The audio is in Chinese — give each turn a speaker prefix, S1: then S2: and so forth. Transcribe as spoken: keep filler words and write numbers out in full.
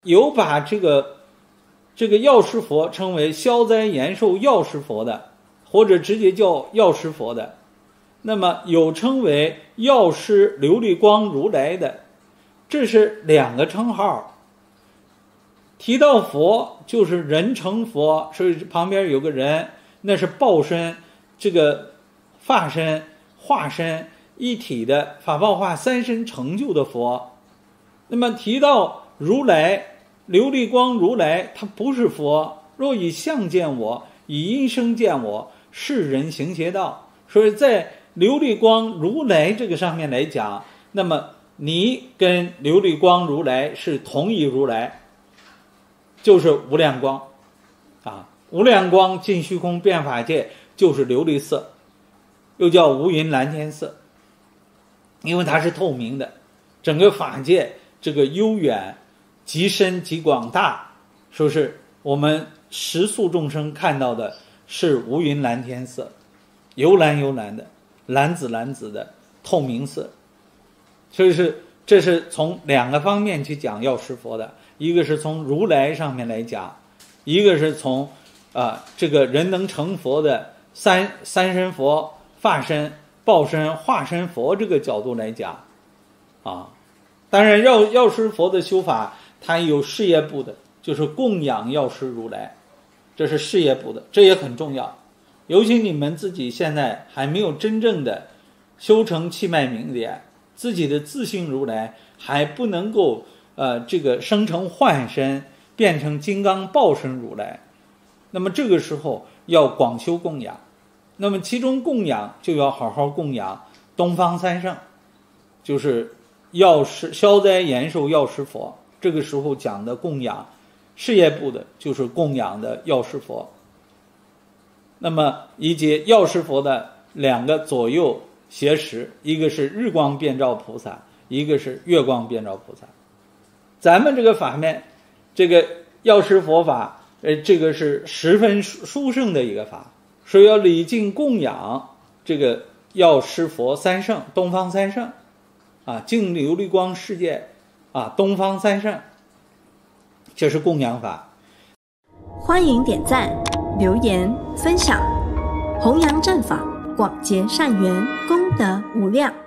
S1: 有把这个这个药师佛称为消灾延寿药师佛的，或者直接叫药师佛的，那么有称为药师琉璃光如来的，这是两个称号。提到佛就是人成佛，所以旁边有个人，那是报身，这个法身化身一体的法报化三身成就的佛。那么提到如来琉璃光如来，他不是佛，若以相见我，以音声见我，是人行邪道。所以在琉璃光如来这个上面来讲，那么你跟琉璃光如来是同一如来，就是无量光啊，无量光尽虚空遍法界就是琉璃色，又叫无云蓝天色，因为它是透明的，整个法界这个悠远极深极广大，说是我们十数众生看到的是无云蓝天色，幽蓝幽蓝的，蓝紫蓝紫的透明色。所以是这是从两个方面去讲药师佛的，一个是从如来上面来讲，一个是从啊、呃、这个人能成佛的三三身佛、法身、报身、化身佛这个角度来讲啊。当然药药师佛的修法它有事业部的，就是供养药师如来，这是事业部的，这也很重要。尤其你们自己现在还没有真正的修成气脉明点，自己的自性如来还不能够呃这个生成幻身，变成金刚报身如来，那么这个时候要广修供养。那么其中供养就要好好供养东方三圣，就是药师消灾延寿药师佛，这个时候讲的供养事业部的就是供养的药师佛。那么以及药师佛的两个左右胁持，一个是日光遍照菩萨，一个是月光遍照菩萨。咱们这个法面，这个药师佛法呃，这个是十分殊胜的一个法，所以要礼敬供养这个药师佛三圣，东方三圣啊，净琉璃光世界啊，东方三圣，这是供养法。
S2: 欢迎点赞、留言、分享，弘扬正法，广结善缘，功德无量。